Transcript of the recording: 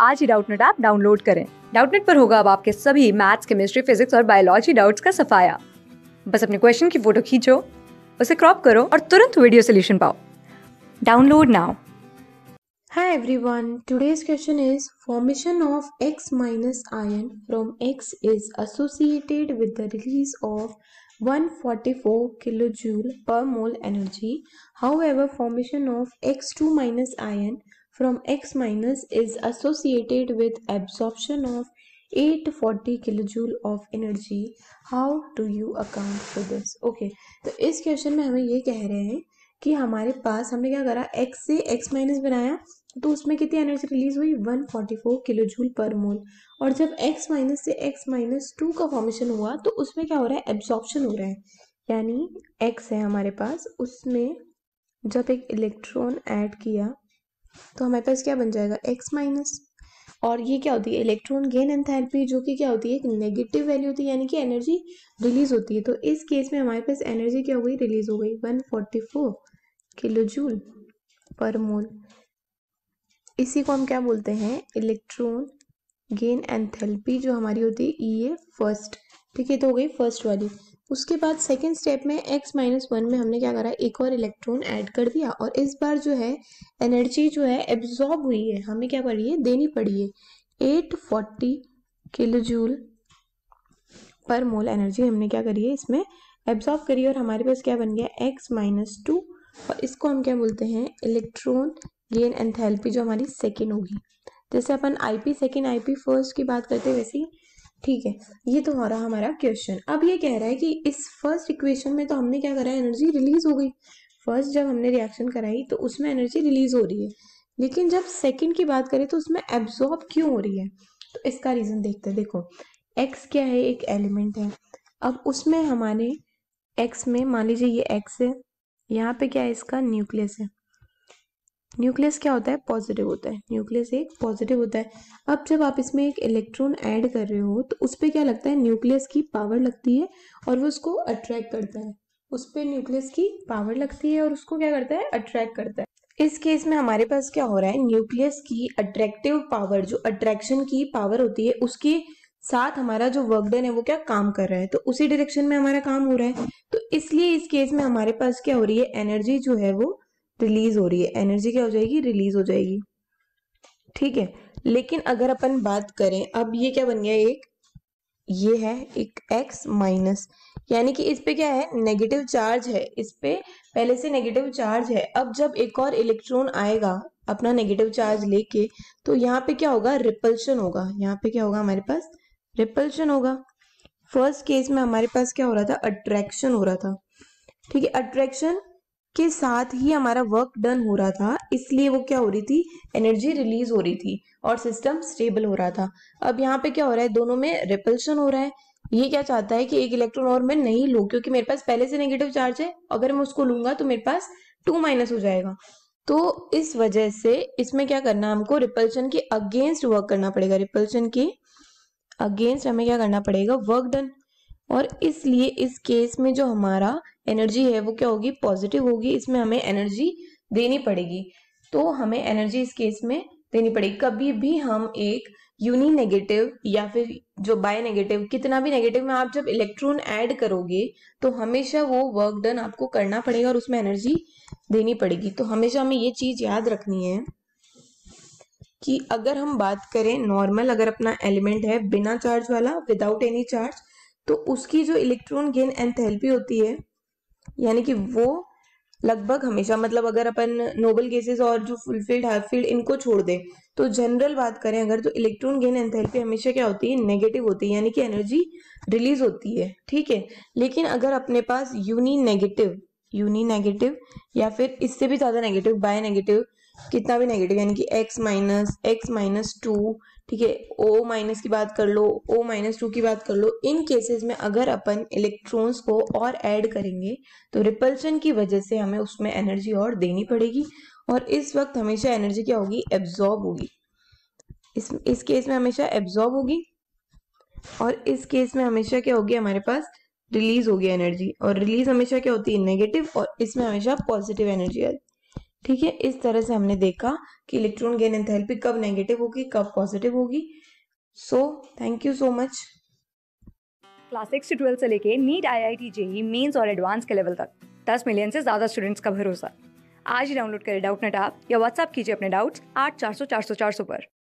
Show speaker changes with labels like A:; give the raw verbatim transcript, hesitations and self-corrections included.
A: आज ही Doubtnut app download करें। डाउटनेट पर होगा अब आपके सभी मैथ्स, केमिस्ट्री, फिजिक्स और बायोलॉजी डाउट्स का सफाया। बस अपने क्वेश्चन की फोटो खींचो, उसे क्रॉप करो और तुरंत वीडियो सोल्यूशन पाओ। Download now.
B: Hi everyone, today's question is formation of X minus ion from X is associated with the release of one hundred forty-four kilojoule per mole energy. However, formation of X two minus ion from X minus is associated with absorption of eight hundred forty kilojoule of energy. How do you account for this? Okay, तो इस question में हमें ये कह रहे हैं कि हमारे पास हमने क्या करा, x से x माइनस बनाया तो उसमें कितनी एनर्जी रिलीज हुई, एक सौ चौवालीस किलो जूल पर मोल। और जब x माइनस से x माइनस टू का फॉर्मेशन हुआ तो उसमें क्या हो रहा है, एब्जॉर्प्शन हो रहा है। यानी x है हमारे पास, उसमें जब एक इलेक्ट्रॉन ऐड किया तो हमारे पास क्या बन जाएगा, x माइनस। और ये क्या होती है, इलेक्ट्रॉन गेन एंथैल्पी, जो कि क्या होती है, एक नेगेटिव वैल्यू होती है, यानी कि एनर्जी रिलीज होती है। तो इस केस में हमारे पास एनर्जी क्या हो गई, रिलीज हो गई एक सौ चौवालीस किलो जूल पर मोल। इसी को हम क्या बोलते हैं, इलेक्ट्रॉन गेन एंथैल्पी, जो हमारी होती है ई ए फर्स्ट। ठीक है, तो हो गई फर्स्ट वाली। उसके बाद सेकेंड स्टेप में x माइनस वन में हमने क्या करा, एक और इलेक्ट्रॉन ऐड कर दिया और इस बार जो है एनर्जी जो है एब्जॉर्ब हुई है, हमें क्या पड़ी है, देनी पड़ी है आठ सौ चालीस किलो जूल पर मोल एनर्जी हमने क्या करी है, इसमें एब्जॉर्ब करी। और हमारे पास क्या बन गया, x माइनस टू, और इसको हम क्या बोलते हैं, इलेक्ट्रॉन गेन एंथैल्पी, जो हमारी सेकेंड होगी। जैसे अपन आईपी सेकेंड आईपी फर्स्ट की बात करते हैं वैसे ही। ठीक है, ये तो हो रहा हमारा क्वेश्चन। अब ये कह रहा है कि इस फर्स्ट इक्वेशन में तो हमने क्या करा, एनर्जी रिलीज हो गई। फर्स्ट जब हमने रिएक्शन कराई तो उसमें एनर्जी रिलीज हो रही है, लेकिन जब सेकेंड की बात करें तो उसमें एब्जॉर्ब क्यों हो रही है। तो इसका रीजन देखते हैं। देखो, एक्स क्या है, एक एलिमेंट है। अब उसमें हमारे एक्स में मान लीजिए ये एक्स है, यहाँ पे क्या है, इसका न्यूक्लियस है। न्यूक्लियस क्या होता है, पॉजिटिव होता है। न्यूक्लियस एक पॉजिटिव होता है। अब जब आप इसमें एक इलेक्ट्रॉन ऐड कर रहे हो तो उस पर क्या लगता है, न्यूक्लियस की पावर लगती है और वो उसको अट्रैक्ट करता है। उस पर न्यूक्लियस की पावर लगती है और उसको क्या करता है, अट्रैक्ट करता है। इस केस में हमारे पास क्या हो रहा है, न्यूक्लियस की अट्रैक्टिव पावर, जो अट्रैक्शन की पावर होती है, उसके साथ हमारा जो वर्क डन है वो क्या काम कर रहा है, तो उसी डायरेक्शन में हमारा काम हो रहा है। तो इसलिए इस केस में हमारे पास क्या हो रही है, एनर्जी जो है वो रिलीज हो रही है। एनर्जी क्या हो जाएगी, रिलीज हो जाएगी। ठीक है, लेकिन अगर अपन बात करें, अब ये क्या बन गया, एक ये है एक x माइनस, यानी कि इस पे क्या है, नेगेटिव चार्ज है। इस पे पहले से नेगेटिव चार्ज है। अब जब एक और इलेक्ट्रॉन आएगा अपना नेगेटिव चार्ज लेके, तो यहाँ पे क्या होगा, रिपल्शन होगा। यहाँ पे क्या होगा, हमारे पास रिपल्शन होगा। फर्स्ट केस में हमारे पास क्या हो रहा था, अट्रैक्शन हो रहा था। ठीक है, अट्रैक्शन के साथ ही हमारा वर्क डन हो रहा था, इसलिए वो क्या हो रही थी, एनर्जी रिलीज हो रही थी और सिस्टम स्टेबल हो रहा था। अब यहाँ पे क्या हो रहा है, दोनों में रिपल्शन हो रहा है। ये क्या चाहता है कि एक इलेक्ट्रॉन और मैं नहीं लूं, क्योंकि मेरे पास पहले से नेगेटिव चार्ज है। अगर मैं उसको लूंगा तो मेरे पास टू माइनस हो जाएगा। तो इस वजह से इसमें क्या करना है, हमको रिपल्शन के अगेंस्ट वर्क करना पड़ेगा। रिपल्शन के अगेंस्ट हमें क्या करना पड़ेगा, वर्क डन। और इसलिए इस केस में जो हमारा एनर्जी है वो क्या होगी, पॉजिटिव होगी। इसमें हमें एनर्जी देनी पड़ेगी, तो हमें एनर्जी इस केस में देनी पड़ेगी। कभी भी हम एक यूनी नेगेटिव या फिर जो बाय नेगेटिव, कितना भी नेगेटिव में आप जब इलेक्ट्रॉन ऐड करोगे तो हमेशा वो वर्क डन आपको करना पड़ेगा और उसमें एनर्जी देनी पड़ेगी। तो हमेशा हमें ये चीज याद रखनी है कि अगर हम बात करें नॉर्मल, अगर अपना एलिमेंट है बिना चार्ज वाला, विदाउट एनी चार्ज, तो उसकी जो इलेक्ट्रॉन गेन एंथैल्पी होती है, यानी कि वो लगभग हमेशा, मतलब अगर अपन नोबल केसेस और जो फुलफिल्ड हाफ फील्ड इनको छोड़ दे, तो जनरल बात करें अगर, तो इलेक्ट्रॉन गेन एंथैल्पी हमेशा क्या होती है, नेगेटिव होती है, यानी कि एनर्जी रिलीज होती है। ठीक है, लेकिन अगर अपने पास यूनी नेगेटिव यूनी नेगेटिव या फिर इससे भी ज्यादा नेगेटिव, बाय नेगेटिव, कितना भी नेगेटिव, यानी कि x minus x minus two, ठीक है, O माइनस की बात कर लो, O माइनस टू की बात कर लो, इन केसेस में अगर अपन इलेक्ट्रॉन्स को और ऐड करेंगे तो रिपल्शन की वजह से हमें उसमें एनर्जी और देनी पड़ेगी और इस वक्त हमेशा एनर्जी क्या होगी, एब्जॉर्ब होगी। इस इस केस में हमेशा एब्जॉर्ब होगी और इस केस में हमेशा क्या होगी, हमारे पास रिलीज होगी एनर्जी। और रिलीज हमेशा क्या होती है, नेगेटिव, और इसमें हमेशा पॉजिटिव एनर्जी आती है। ठीक है, इस तरह से हमने देखा कि इलेक्ट्रॉन गेन एंथैल्पी कब नेगेटिव होगी, कब पॉजिटिव होगी। So thank you so much.
A: Class six से ट्वेल्थ से लेके NEET, I I T, JEE Mains और एडवांस के लेवल तक दस मिलियन से ज्यादा स्टूडेंट्स का भरोसा। आज ही डाउनलोड करें डाउटनेट ऐप या व्हाट्सएप कीजिए अपने डाउट्स आठ चार सौ चार सौ चार सौ पर।